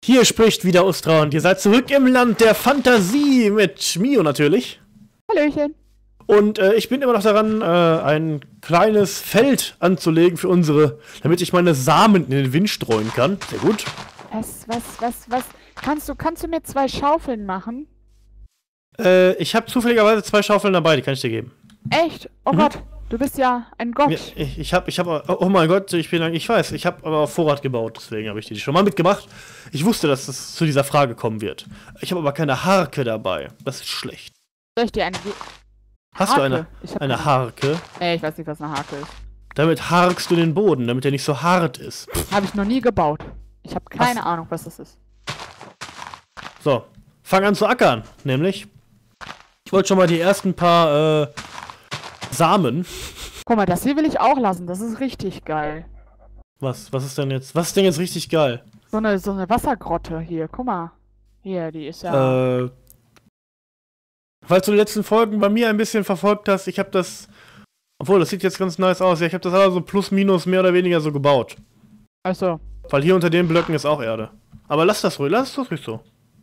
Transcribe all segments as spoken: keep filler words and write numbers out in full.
Hier spricht wieder Ustra und ihr seid zurück im Land der Fantasie mit Mio natürlich. Hallöchen. Und äh, ich bin immer noch daran, äh, ein kleines Feld anzulegen für unsere, damit ich meine Samen in den Wind streuen kann. Sehr gut. Was, was, was, was? Kannst du, kannst du mir zwei Schaufeln machen? Äh, ich habe zufälligerweise zwei Schaufeln dabei, die kann ich dir geben. Echt? Oh Mhm. Gott, du bist ja ein Gott. Ja, ich ich habe, ich habe, oh mein Gott, ich bin, ich weiß, ich habe aber auf Vorrat gebaut, deswegen habe ich die schon mal mitgemacht. Ich wusste, dass es zu dieser Frage kommen wird. Ich habe aber keine Harke dabei. Das ist schlecht. Soll ich dir eine... Ge Hast Harke? du eine, Ich hab eine keine. Harke? Nee, ich weiß nicht, was eine Harke ist. Damit harkst du den Boden, damit er nicht so hart ist. Habe ich noch nie gebaut. Ich habe keine Was? Ahnung, was das ist. So, fang an zu ackern, nämlich. Ich wollte schon mal die ersten paar, äh, Samen. Guck mal, das hier will ich auch lassen. Das ist richtig geil. Was, was ist denn jetzt, was ist denn jetzt richtig geil? So eine, so eine Wassergrotte hier. Guck mal. Hier, die ist ja... Äh, falls du die letzten Folgen bei mir ein bisschen verfolgt hast, ich habe das, obwohl, das sieht jetzt ganz nice aus, ja, ich habe das also plus minus mehr oder weniger so gebaut. Achso. Weil hier unter den Blöcken ist auch Erde. Aber lass das ruhig, lass das ruhig so.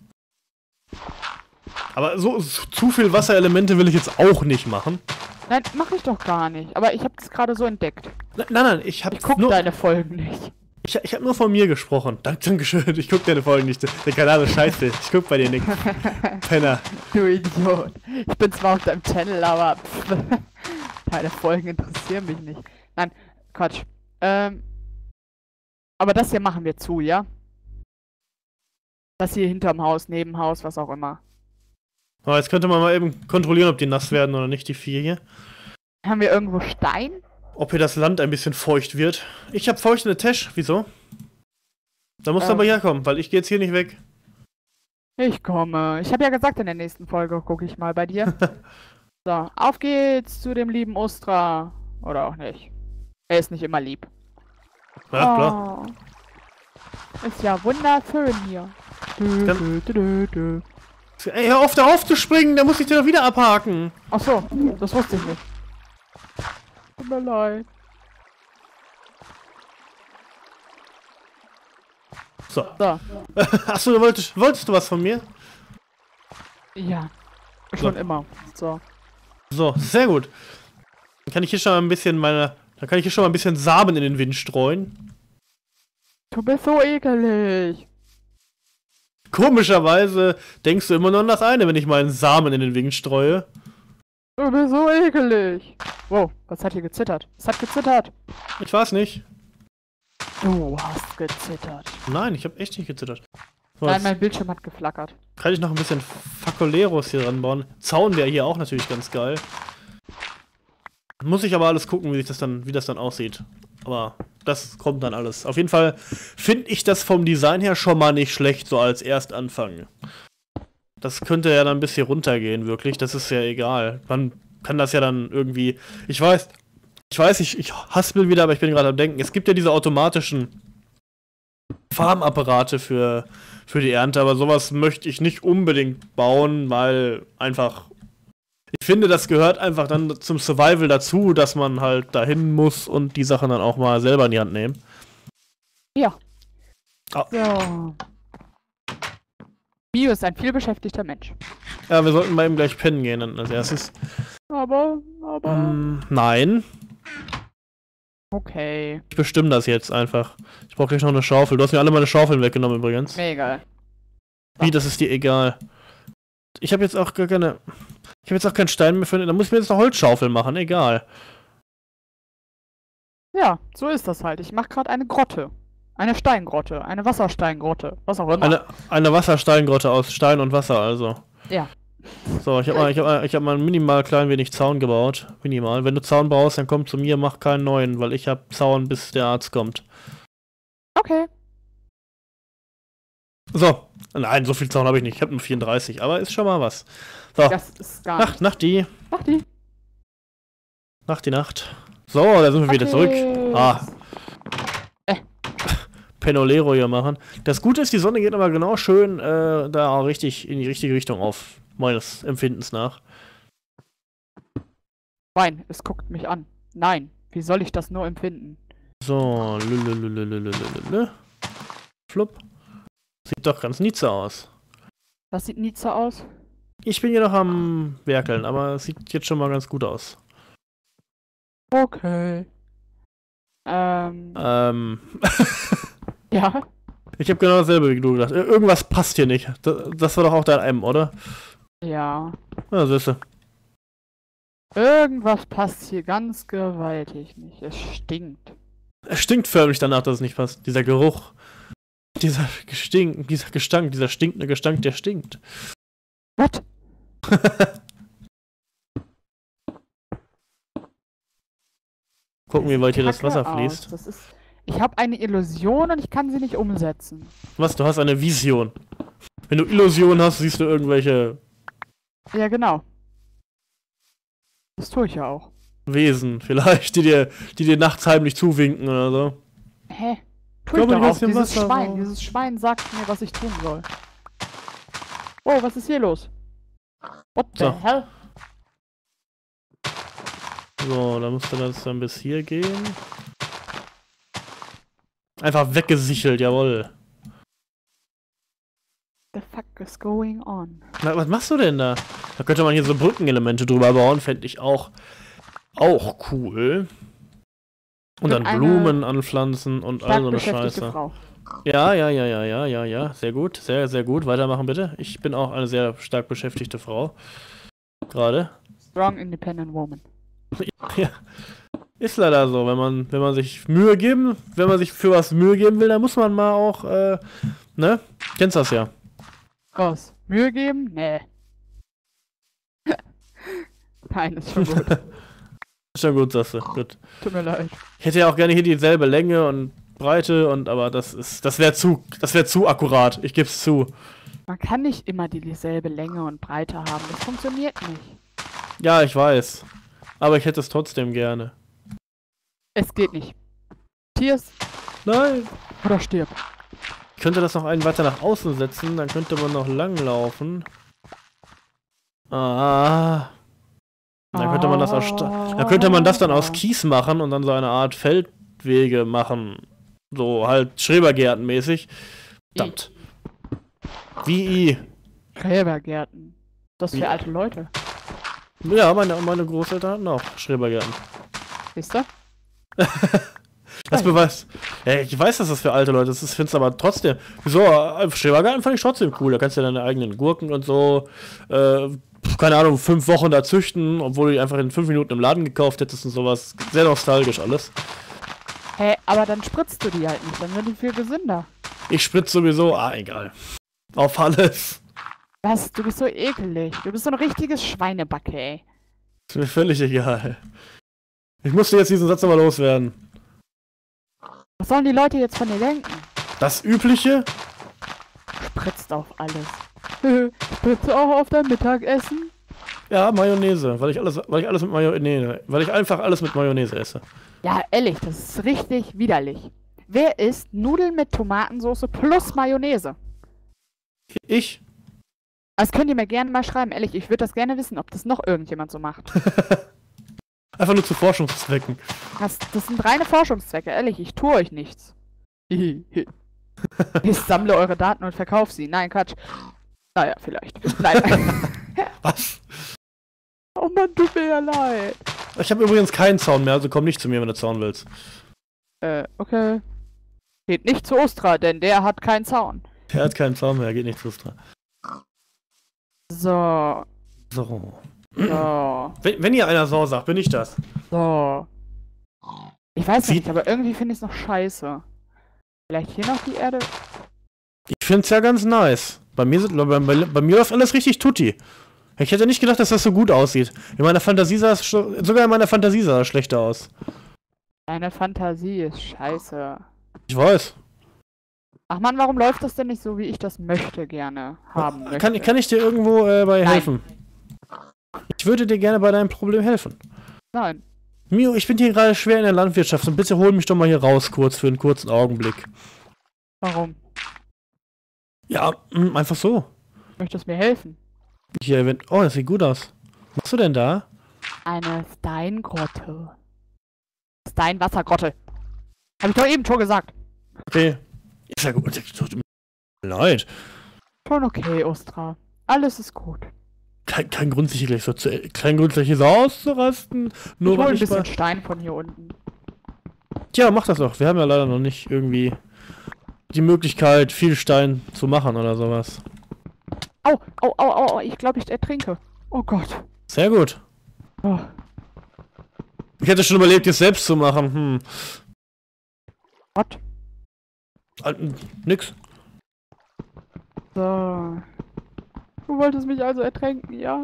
Aber so zu viel Wasserelemente will ich jetzt auch nicht machen. Nein, mach ich doch gar nicht. Aber ich habe das gerade so entdeckt. Nein, nein, ich habe Ich guck nur, deine Folgen nicht. ich, ich habe nur von mir gesprochen. Dank, Dankeschön, ich guck deine Folgen nicht. Der Kanal ist scheiße, ich guck bei dir nicht. Penner. Du Idiot. Ich bin zwar auf deinem Channel, aber pff, deine Folgen interessieren mich nicht. Nein, Quatsch. Ähm, aber das hier machen wir zu, ja? Das hier hinterm Haus, neben Haus, was auch immer. Aber jetzt könnte man mal eben kontrollieren, ob die nass werden oder nicht, die vier hier. Haben wir irgendwo Stein? Ob hier das Land ein bisschen feucht wird. Ich habe feuchtende Tesch, wieso? Da musst du Ähm. aber herkommen, weil ich gehe jetzt hier nicht weg. Ich komme. Ich habe ja gesagt, in der nächsten Folge gucke ich mal bei dir. So, auf geht's zu dem lieben Ustra. Oder auch nicht. Er ist nicht immer lieb. Ja, klar. Oh. Ist ja wunderschön hier. Dö, Kann- dö, dö, dö. Ey, hör auf, da aufzuspringen, da muss ich dir doch wieder abhaken. Ach so, das wusste ich nicht. Tut mir leid. So. So, Achso, du wolltest, wolltest du was von mir? ja. Schon So. immer. So. So, sehr gut. Dann kann ich hier schon mal ein bisschen meine. Dann kann ich hier schon mal ein bisschen Samen in den Wind streuen. Du bist so ekelig. Komischerweise denkst du immer nur an das eine, wenn ich meinen Samen in den Wind streue. Du bist so ekelig. Wow, was hat hier gezittert? Es hat gezittert. Ich weiß nicht. Du hast gezittert. Nein, ich habe echt nicht gezittert. So, Nein, jetzt mein Bildschirm hat geflackert. kann ich noch ein bisschen Facoleros hier ranbauen. Zaun wäre hier auch natürlich ganz geil. Muss ich aber alles gucken, wie sich das dann, wie das dann aussieht. Aber das kommt dann alles. Auf jeden Fall finde ich das vom Design her schon mal nicht schlecht, so als Erstanfang. Das könnte ja dann ein bisschen runtergehen, wirklich. Das ist ja egal. Man kann das ja dann irgendwie. Ich weiß, ich weiß, ich, ich haspel wieder, aber ich bin gerade am Denken. Es gibt ja diese automatischen Farmapparate für, für die Ernte, aber sowas möchte ich nicht unbedingt bauen, weil einfach. Ich finde, das gehört einfach dann zum Survival dazu, dass man halt dahin muss und die Sachen dann auch mal selber in die Hand nehmen. Ja. Ah. So. Mio ist ein vielbeschäftigter Mensch. Ja, wir sollten mal eben gleich pennen gehen dann als erstes. Aber, aber... Ähm, nein. Okay. Ich bestimme das jetzt einfach. Ich brauche gleich noch eine Schaufel. Du hast mir alle meine Schaufeln weggenommen übrigens. Mir egal. Wie, das ist dir egal. Ich habe jetzt auch gar keine... Ich habe jetzt auch keinen Stein mehr für... Da muss ich mir jetzt eine Holzschaufel machen, egal. Ja, so ist das halt. Ich mache gerade eine Grotte. Eine Steingrotte. Eine Wassersteingrotte. Was auch immer. Eine, eine Wassersteingrotte aus Stein und Wasser, also. Ja. So, ich habe mal, ich hab mal, ich hab mal ein minimal klein wenig Zaun gebaut. Minimal. Wenn du Zaun brauchst, dann komm zu mir, mach keinen neuen, weil ich habe Zaun, bis der Arzt kommt. Okay. So. Nein, so viel Zaun habe ich nicht. Ich habe nur vierunddreißig, aber ist schon mal was. So. Das ist gar Nacht, Nacht die. Mach die. Nacht die Nacht. So, da sind wir wieder zurück. Ah. Äh. Penolero hier machen. Das Gute ist, die Sonne geht aber genau schön äh, da richtig in die richtige Richtung auf. Meines Empfindens nach. Nein, es guckt mich an. Nein, wie soll ich das nur empfinden? So, lülülülülülülülü. Flupp. Sieht doch ganz nietse aus. Das sieht nicht so aus. Ich bin hier noch am Werkeln, aber es sieht jetzt schon mal ganz gut aus. Okay. Ähm. Ähm. Ja. Ich habe genau dasselbe wie du gedacht. Ir- Irgendwas passt hier nicht. Das, das war doch auch dein M, oder? Ja. Ja, siehste. Irgendwas passt hier ganz gewaltig nicht. Es stinkt. Es stinkt förmlich danach, dass es nicht passt. Dieser Geruch. Dieser Gestink, dieser Gestank, dieser stinkende Gestank, der stinkt. Was? Gucken, wie weit hier das Kacke Wasser aus. fließt. Das ist. Ich habe eine Illusion und ich kann sie nicht umsetzen. Was, du hast eine Vision. Wenn du Illusion hast, siehst du irgendwelche Ja, genau. Das tue ich ja auch. Wesen vielleicht, die dir, die dir nachts heimlich zuwinken oder so. Hä? Ich Tu ich glaube, doch du auch. hast im Dieses Wasser Schwein. raus. Dieses Schwein sagt mir, was ich tun soll. Oh, was ist hier los? What the So. hell? So, da müsste das dann bis hier gehen. Einfach weggesichelt, jawohl. The fuck is going on? Na, was machst du denn da? Da könnte man hier so Brückenelemente drüber bauen, fände ich auch, auch cool. Und Bin dann eine Blumen anpflanzen und all Stark so eine beschäftigte Scheiße. Frau. Ja, ja, ja, ja, ja, ja, ja. Sehr gut, sehr, sehr gut. Weitermachen bitte. Ich bin auch eine sehr stark beschäftigte Frau. Gerade. Strong independent woman. Ja. Ist leider so, wenn man, wenn man sich Mühe geben, wenn man sich für was Mühe geben will, dann muss man mal auch, äh, ne? Kennst das ja. Was? Mühe geben? Nee. Nein, ist schon gut. Ist schon gut, sagst du. Gut. Tut mir leid. Ich hätte ja auch gerne hier dieselbe Länge und Breite und aber das ist, das wäre zu, das wäre zu akkurat. Ich geb's zu. Man kann nicht immer die dieselbe Länge und Breite haben. Das funktioniert nicht. Ja, ich weiß. Aber ich hätte es trotzdem gerne. Es geht nicht. Tiers Nein. oder stirb. Ich könnte das noch einen weiter nach außen setzen, dann könnte man noch langlaufen. Ah. Dann könnte man das aus, Sta- dann könnte man das dann aus Kies machen und dann so eine Art Feldwege machen. So halt Schrebergärtenmäßig. Verdammt. Wie i. Gräbergärten. Das Wie? für alte Leute. Ja, meine, meine Großeltern hatten auch Schrebergärten. Siehst du? Das beweist. Ja, ich weiß, dass das für alte Leute ist. Ich finde es aber trotzdem. Wieso? äh, Schrebergarten fand ich trotzdem cool. Da kannst du deine eigenen Gurken und so, äh, keine Ahnung, fünf Wochen da züchten, obwohl du die einfach in fünf Minuten im Laden gekauft hättest und sowas. Sehr nostalgisch alles. Hä, aber dann spritzt du die halt nicht. Dann sind die viel gesünder. Ich spritze sowieso. Ah, egal. Auf alles. Was? Du bist so ekelig. Du bist so ein richtiges Schweinebacke, ey. Ist mir völlig egal. Ich musste jetzt diesen Satz aber loswerden. Was sollen die Leute jetzt von dir denken? Das Übliche? Spritzt auf alles. Spritzt auch auf dein Mittagessen? Ja, Mayonnaise. Weil ich alles, weil ich alles mit Mayonnaise. Weil ich einfach alles mit Mayonnaise esse. Ja, ehrlich, das ist richtig widerlich. Wer isst Nudeln mit Tomatensauce plus Mayonnaise? Ich? Das könnt ihr mir gerne mal schreiben, ehrlich. Ich würde das gerne wissen, ob das noch irgendjemand so macht. Einfach nur zu Forschungszwecken. Das, das sind reine Forschungszwecke, ehrlich. Ich tue euch nichts. Ich sammle eure Daten und verkaufe sie. Nein, Quatsch. Naja, vielleicht. Nein. Was? Oh Mann, tut mir ja leid. Ich habe übrigens keinen Zaun mehr, also komm nicht zu mir, wenn du Zaun willst. Äh, okay. Geht nicht zu Ostra, denn der hat keinen Zaun. Er hat keinen Zaun mehr, geht nicht zu dran. So. So. So. Wenn, wenn ihr einer so sagt, bin ich das. So. Ich weiß Sieht- nicht, aber irgendwie finde ich es noch scheiße. Vielleicht hier noch die Erde? Ich find's ja ganz nice. Bei mir, sind, bei, bei, bei mir läuft alles richtig tutti. Ich hätte nicht gedacht, dass das so gut aussieht. In meiner Fantasie sah es schon, sogar in meiner Fantasie sah es schlechter aus. Deine Fantasie ist scheiße. Ich weiß. Ach man, warum läuft das denn nicht so, wie ich das möchte gerne haben möchte? Kann, kann ich dir irgendwo äh, bei Nein. helfen? Ich würde dir gerne bei deinem Problem helfen. Nein. Mio, ich bin hier gerade schwer in der Landwirtschaft und bitte hol mich doch mal hier raus kurz für einen kurzen Augenblick. Warum? Ja, mh, einfach so. Möchtest du mir helfen? Hier, wenn. Oh, das sieht gut aus. Was machst du denn da? Eine Steingrotte. Steinwassergrotte. Hab ich doch eben schon gesagt. Okay. Ist ja gut. Leid. Schon okay, Ostra. Alles ist gut. Kein, kein Grund, sich hier gleich so zu, kein Grund, sich hier so auszurasten. Nur Ich hol weil ein ich bisschen mal... Stein von hier unten. Tja, mach das doch. Wir haben ja leider noch nicht irgendwie die Möglichkeit, viel Stein zu machen oder sowas. Au, au, au, au, au, ich glaube, ich ertrinke. Oh Gott. Sehr gut. Oh. Ich hätte schon überlegt, es selbst zu machen. Hm. What? Äh, nix. So. Du wolltest mich also ertränken, ja?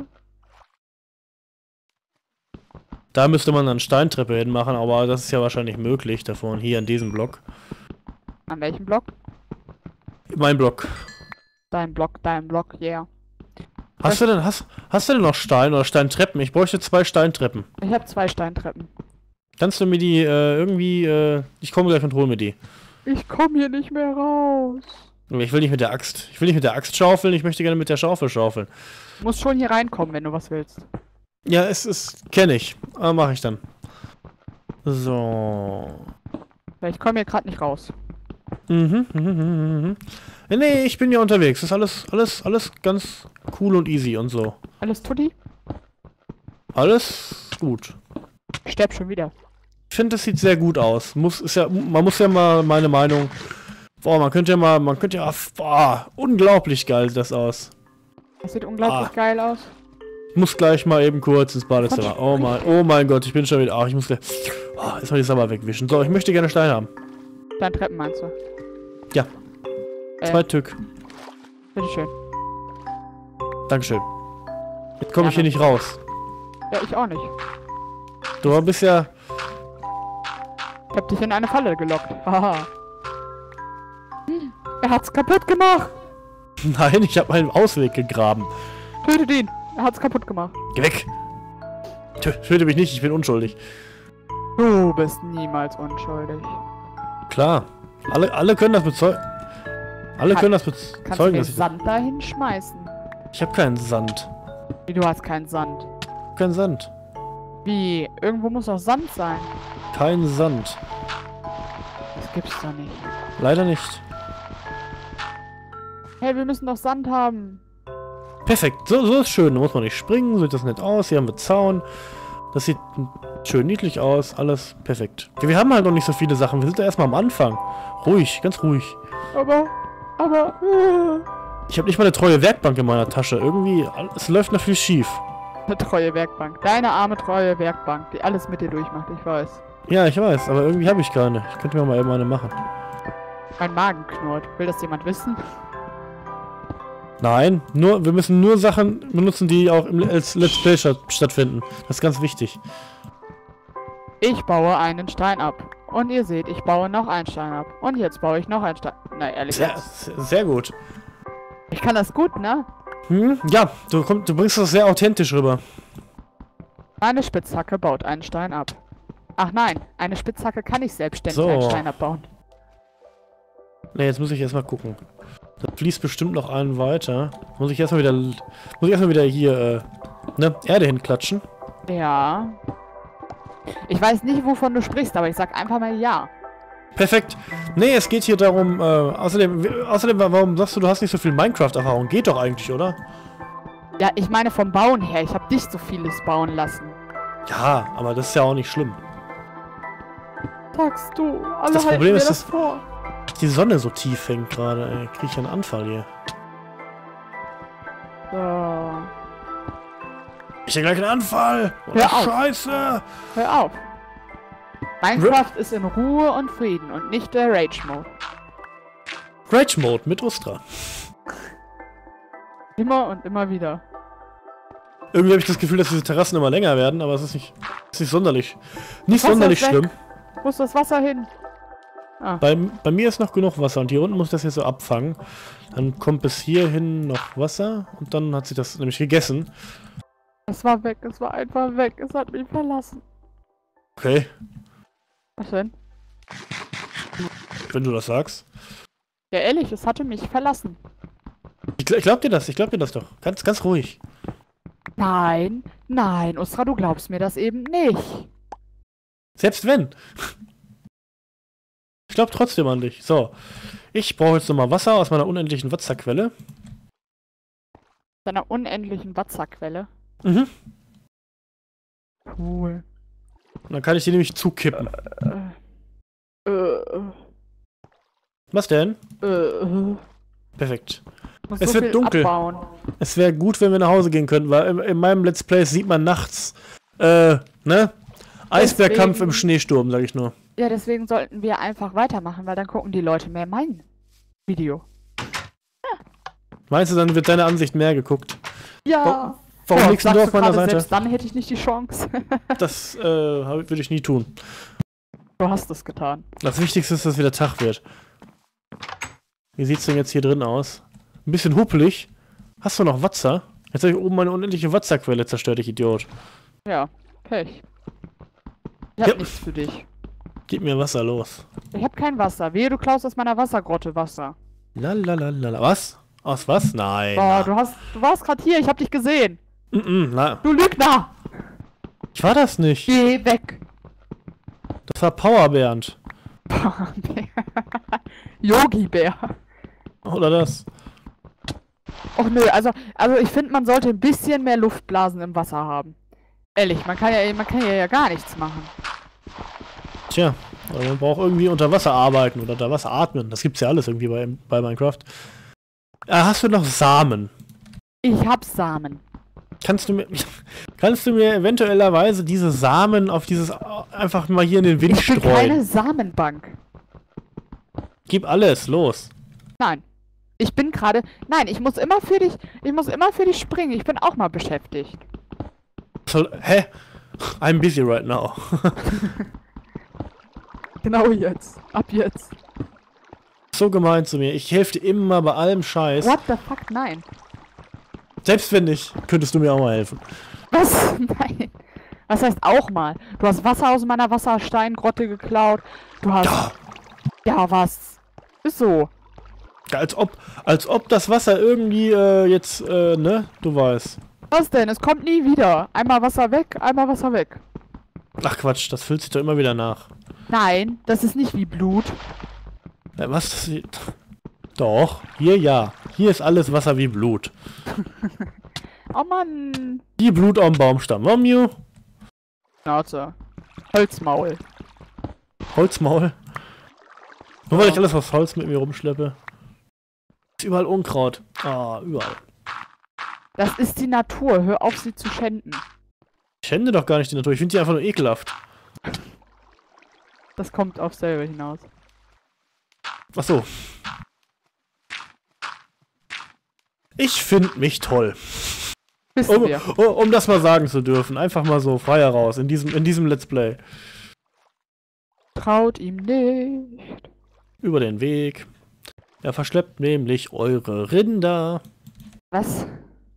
Da müsste man dann Steintreppe hinmachen, aber das ist ja wahrscheinlich möglich davon. Hier an diesem Block. An welchem Block? Mein Block. Dein Block, dein Block, yeah. Hast du denn, hast, hast du denn noch Stein oder Steintreppen? Ich bräuchte zwei Steintreppen. Ich habe zwei Steintreppen. Kannst du mir die äh, irgendwie, äh, ich komme gleich und hole mir die. Ich komme hier nicht mehr raus. Ich will nicht mit der Axt. Ich will nicht mit der Axt schaufeln, ich möchte gerne mit der Schaufel schaufeln. Du musst schon hier reinkommen, wenn du was willst. Ja, es ist, kenne ich. Aber mache ich dann. So. Weil ich komme hier gerade nicht raus. Mhm, mhm, mhm, mhm. Nee, ich bin ja unterwegs. Das ist alles, alles, alles ganz cool und easy und so. Alles tutti? Alles gut. Ich sterb schon wieder. Ich finde, das sieht sehr gut aus. Muss, ist ja, man muss ja mal meine Meinung. Boah, man könnte ja mal, man könnte ja, boah, unglaublich geil sieht das aus. Das sieht unglaublich Ah. geil aus. Ich muss gleich mal eben kurz ins Badezimmer. Oh mein, oh mein Gott, ich bin schon wieder. Ach, ich muss gleich. Oh, jetzt mal die Sabber wegwischen. So, ich möchte gerne Stein haben. Dein Treppen meinst du? Ja. Äh, Zwei Stück. Bitteschön. Dankeschön. Jetzt komme ich hier Gerne. nicht raus. Ja, ich auch nicht. Du bist ja. Ich hab dich in eine Falle gelockt. Haha. Hm, er hat's kaputt gemacht. Nein, ich habe einen Ausweg gegraben. Tötet ihn. Er hat's kaputt gemacht. Geh weg! Tö- Töte mich nicht, ich bin unschuldig. Du bist niemals unschuldig. Klar. Alle, alle können das bezeugen. Alle Kann- können das Kannst du bezeugen, mir dass ich. Sand dahin schmeißen? Ich habe keinen Sand. Wie, du hast keinen Sand? Kein Sand. Wie? Irgendwo muss doch Sand sein. Kein Sand. Das gibt's doch nicht. Leider nicht. Hey, wir müssen doch Sand haben. Perfekt, so, so ist schön. Da muss man nicht springen, so sieht das nett aus. Hier haben wir Zaun. Das sieht schön niedlich aus. Alles perfekt. Ja, wir haben halt noch nicht so viele Sachen. Wir sind da erstmal am Anfang. Ruhig, ganz ruhig. Aber, aber, äh, Ich habe nicht mal eine treue Werkbank in meiner Tasche. Irgendwie, es läuft noch viel schief. eine treue Werkbank. Deine arme treue Werkbank, die alles mit dir durchmacht, ich weiß. Ja, ich weiß, aber irgendwie habe ich keine. Ich könnte mir mal eben eine machen. Mein Magen knurrt. Will das jemand wissen? Nein, nur, wir müssen nur Sachen benutzen, die auch im als Let's Play statt, stattfinden. Das ist ganz wichtig. Ich baue einen Stein ab. Und ihr seht, ich baue noch einen Stein ab. Und jetzt baue ich noch einen Stein. Na, ehrlich Sehr, jetzt. sehr, sehr gut. Ich kann das gut, ne? Hm? Ja, du, komm, du bringst das sehr authentisch rüber. Meine Spitzhacke baut einen Stein ab. Ach nein, eine Spitzhacke kann ich selbstständig So. einen Stein abbauen. Ne, jetzt muss ich erstmal gucken. Das fließt bestimmt noch einen weiter. Muss ich erstmal wieder. Muss ich erstmal wieder hier, äh, ne, Erde hinklatschen. Ja. Ich weiß nicht, wovon du sprichst, aber ich sag einfach mal ja. Perfekt. Nee, es geht hier darum, äh, außerdem, w- außerdem, warum sagst du, du hast nicht so viel Minecraft-Erfahrung? Geht doch eigentlich, oder? Ja, ich meine vom Bauen her. Ich habe dich so vieles bauen lassen. Ja, aber das ist ja auch nicht schlimm. Sagst du, alle Das halten Problem mir ist, das dass- vor. Die Sonne so tief hängt gerade, ey. Krieg ich einen Anfall hier. So. Ich hab gleich einen Anfall! Oh, Hör auf. Scheiße! Hör auf. Minecraft ist in Ruhe und Frieden und nicht der Rage-Mode. Rage Mode mit Ustra. Immer und immer wieder. Irgendwie habe ich das Gefühl, dass diese Terrassen immer länger werden, aber es ist nicht, ist nicht sonderlich. Nicht Wasser sonderlich ist weg. schlimm. Wo ist das Wasser hin? Ah, Bei, bei mir ist noch genug Wasser und hier unten muss ich das jetzt so abfangen. Dann kommt bis hierhin noch Wasser und dann hat sie das nämlich gegessen. es war weg, es war einfach weg. Es hat mich verlassen. Okay, Was denn? wenn du das sagst. Ja, ehrlich, es hatte mich verlassen. Ich, gl- ich glaub dir das, ich glaub dir das doch. Ganz, ganz ruhig. Nein, nein, Ustra, du glaubst mir das eben nicht. Selbst wenn. Ich glaube trotzdem an dich. So. Ich brauche jetzt nochmal Wasser aus meiner unendlichen Wasserquelle. Deiner unendlichen Wasserquelle. Mhm. Cool. Und dann kann ich die nämlich zukippen. Äh, äh, Was denn? äh, äh. Perfekt. Muss Es so wird viel dunkel. abbauen. Es wäre gut, wenn wir nach Hause gehen könnten, weil in, in meinem Let's Play sieht man nachts, äh, ne? Eisbärkampf Deswegen- im Schneesturm, sag ich nur. Ja, deswegen sollten wir einfach weitermachen, weil dann gucken die Leute mehr mein Video. Meinst du, dann wird deine Ansicht mehr geguckt? Ja. Warum Ja, liegst du sagst auf meiner gerade, Seite? Selbst dann hätte ich nicht die Chance. Das äh, würde ich nie tun. Du hast es getan. Das Wichtigste ist, dass wieder Tag wird. Wie sieht's denn jetzt hier drin aus? Ein bisschen huppelig. Hast du noch Wasser? Jetzt habe ich oben meine unendliche Wasserquelle zerstört, ich Idiot. Ja, Pech. Ich hab Ja. nichts für dich. Gib mir Wasser, los. Ich hab kein Wasser. Wehe, du klaust aus meiner Wassergrotte Wasser. Lalalala. Was? Aus was? Nein. Boah, du hast, du warst gerade hier. Ich hab dich gesehen. Mm -mm, na, Du Lügner. ich war das nicht. Geh weg. Das war Power Bernd. Yogi-Bär. Oder das? Och nö, also, also ich finde, man sollte ein bisschen mehr Luftblasen im Wasser haben. Ehrlich, man kann ja, man kann ja, ja gar nichts machen. Tja, aber man braucht irgendwie unter Wasser arbeiten oder unter Wasser atmen. Das gibt's ja alles irgendwie bei, bei Minecraft. Äh, hast du noch Samen? Ich hab Samen. Kannst du mir, kannst du mir eventuellerweise diese Samen auf dieses einfach mal hier in den Wind Ich bin streuen? keine Samenbank. Gib alles, los. Nein. Ich bin gerade. Nein, ich muss immer für dich. Ich muss immer für dich springen. Ich bin auch mal beschäftigt. Soll, hä? I'm busy right now. Genau jetzt. Ab jetzt. So gemein zu mir. Ich helfe dir immer bei allem Scheiß. What the fuck? Nein. Selbst wenn nicht, könntest du mir auch mal helfen. Was? Nein. Was heißt auch mal? Du hast Wasser aus meiner Wassersteingrotte geklaut. Du hast. Ja. Ja, was? Ist so. Ja, als ob, als ob das Wasser irgendwie äh, jetzt, äh, ne? Du weißt. Was denn? Es kommt nie wieder. Einmal Wasser weg, einmal Wasser weg. Ach Quatsch, das füllt sich doch immer wieder nach. Nein, das ist nicht wie Blut. Ja, was? Das sieht... Doch, hier ja. Hier ist alles Wasser wie Blut. Oh Mann. Wie Blut am Baumstamm. Momju. Schnauze. Holzmaul. Holzmaul. Nur weil Ja. ich alles aus Holz mit mir rumschleppe. Ist überall Unkraut. Ah, überall. Das ist die Natur. Hör auf, sie zu schänden. Ich schände doch gar nicht die Natur. Ich finde sie einfach nur ekelhaft. Das kommt auf selber hinaus. Ach so. Ich finde mich toll. Wissen Um, wir. um, um das mal sagen zu dürfen. Einfach mal so frei heraus. In diesem, in diesem Let's Play. Traut ihm nicht. Über den Weg. Er verschleppt nämlich eure Rinder. Was?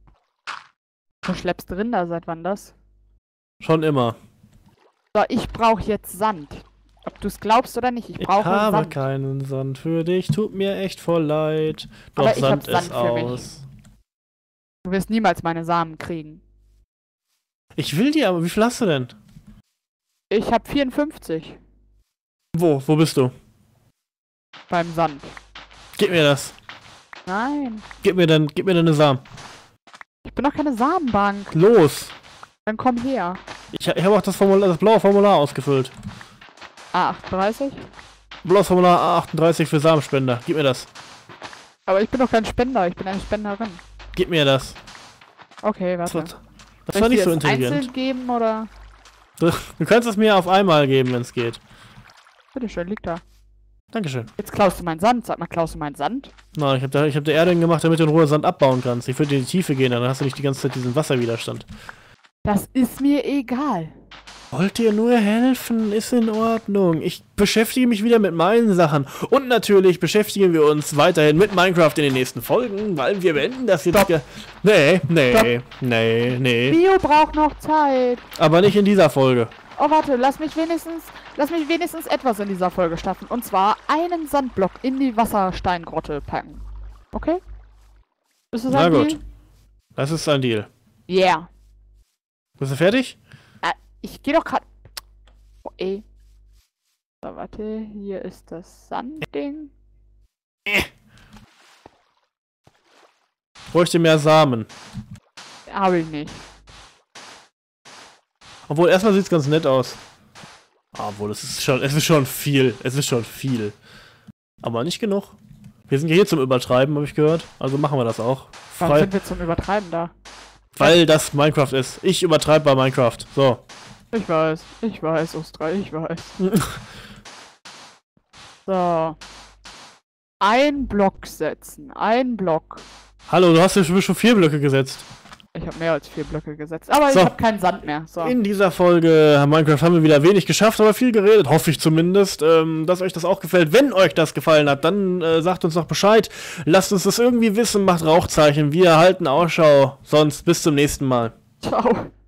Du schleppst Rinder, seit wann das? Schon immer. So, ich brauche jetzt Sand. Ob du es glaubst oder nicht, ich Ich brauche habe Sand. keinen Sand für dich. Tut mir echt voll leid. Doch Aber ich hab Sand Sand ist für mich. aus. Du wirst niemals meine Samen kriegen. Ich will die, aber wie viel hast du denn? Ich habe vierundfünfzig Wo? Wo bist du? beim Sand. Gib mir das. Nein, Gib mir dann, gib mir deine Samen. ich bin doch keine Samenbank. Los. Dann komm her. Ich, ich habe auch das, Formular, das blaue Formular ausgefüllt. A achtunddreißig? Blaues Formular A achtunddreißig für Samenspender. Gib mir das. Aber ich bin doch kein Spender, ich bin eine Spenderin. Gib mir das. Okay, Das warte. war, das Soll war ich nicht dir so das intelligent. einzeln geben oder? Du, du kannst es mir auf einmal geben, wenn es geht. Bitteschön, liegt da. Dankeschön. Jetzt klaust du meinen Sand. Sag mal, klaust du meinen Sand? Nein, ich habe da, ich hab da Erde gemacht, damit du in Ruhe Sand abbauen kannst. Ich würde in die Tiefe gehen, dann hast du nicht die ganze Zeit diesen Wasserwiderstand. Das ist mir egal. Wollt ihr nur helfen? Ist in Ordnung. Ich beschäftige mich wieder mit meinen Sachen. Und natürlich beschäftigen wir uns weiterhin mit Minecraft in den nächsten Folgen, weil wir beenden das jetzt. ge- Nee, nee, Stopp. nee, nee. Bio braucht noch Zeit. Aber nicht in dieser Folge. Oh, warte, lass mich wenigstens, lass mich wenigstens etwas in dieser Folge schaffen. Und zwar einen Sandblock in die Wassersteingrotte packen. Okay? Ist das Na ein gut. Deal? Das ist ein Deal. Yeah. Bist du fertig? Äh, ich geh doch grad... Oh, ey. So, warte, hier ist das Sandding. Äh. Bräuchte mehr Samen. Habe ich nicht. Obwohl, erstmal sieht es ganz nett aus. Obwohl, es ist schon, es ist schon viel. Es ist schon viel. Aber nicht genug. Wir sind ja hier zum Übertreiben, habe ich gehört. Also machen wir das auch. Warum Frei, sind wir zum Übertreiben da? weil das Minecraft ist. Ich übertreibe bei Minecraft. So. Ich weiß, ich weiß, Ostra, ich weiß. So. Ein Block setzen. Ein Block. Hallo, du hast ja schon vier Blöcke gesetzt. Ich habe mehr als vier Blöcke gesetzt. Aber So. ich habe keinen Sand mehr. So. In dieser Folge Minecraft haben wir wieder wenig geschafft, aber viel geredet, hoffe ich zumindest, ähm, dass euch das auch gefällt. Wenn euch das gefallen hat, dann äh, sagt uns doch Bescheid. Lasst uns das irgendwie wissen, macht Rauchzeichen. Wir halten Ausschau. Sonst bis zum nächsten Mal. Ciao.